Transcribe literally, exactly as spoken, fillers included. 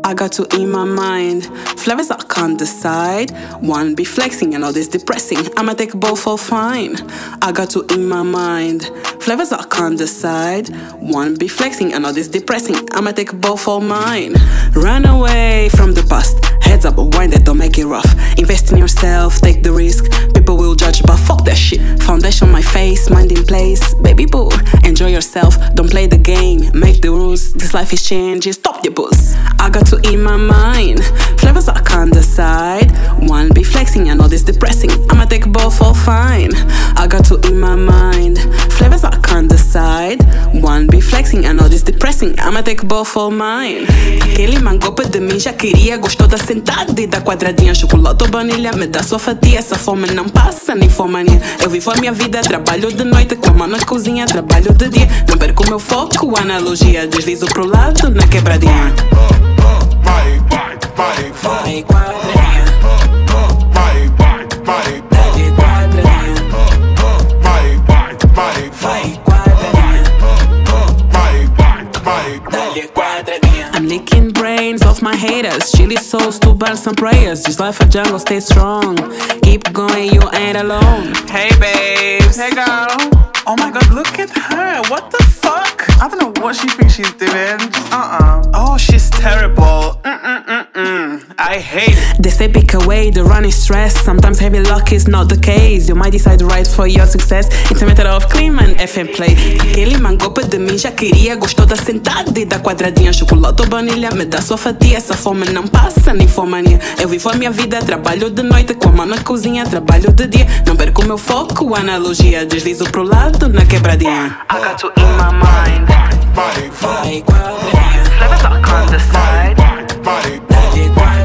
I got two in my mind, flavors I can't decide. One be flexing and others depressing, I'ma take both all fine. I got two in my mind, flavors I can't decide. One be flexing and others depressing, I'ma take both all mine. Run away from the past, heads up, wind it, don't make it rough. Invest in yourself, take the risk. People will judge, but fuck that shit. Foundation on my face, mind in place. Baby boo, enjoy yourself, don't play the game, make the rules. This life is changing, stop the bulls. I got two in my mind, flavors I can't decide. One be flexing and others depressing, I'ma take both all fine. I got two in my mind, flavors I can't decide. One be flexing and others depressing, I'ma take both all mine. Aquele mangopa de mim já queria, gostou da sentada e da quadradinha. Chocolate ou baunilha, me dá sua fatia. Essa fome não passa, nem fomania. Eu vivo a minha vida, trabalho de noite, com a mão na cozinha, trabalho de dia. Não perco o meu foco, analogia, deslizo pro lado na quebradinha. Vai, vai, vai, vai, quadradinha. Vai, vai, vai, dá-lhe quadradinha. vai, vai, vai, Vai, quadradinha. vai, vai, vai, Dá-lhe quadradinha. I'm licking brains off my haters, chilly souls to burn some prayers. This life a jungle, stay strong. Keep going, you ain't alone. Hey babes, hey girl. Oh my god, look at her, what the fuck? I don't know what she thinks she's doing. Uh-uh. Oh, she's terrible. Mm-mm-mm-mm. I hate it. They say pick away the running stress. Sometimes heavy luck is not the case. You might decide right for your success. It's a matter of clean and F and play. Aquele mangopa de mim já queria, gostou da sentada e da quadradinha. Chocolate ou baunilha, me dá sua fatia. Essa fome não passa, nem fomania. Eu vivo a minha vida, trabalho de noite, com a mão na cozinha, trabalho de dia. Não perco o meu foco, analogia, deslizo pro lado na quebradinha. I got you in my mind. vai, Vai, quadradinha. Flavors I can't decide. vai, Dá-lhe quadradinha.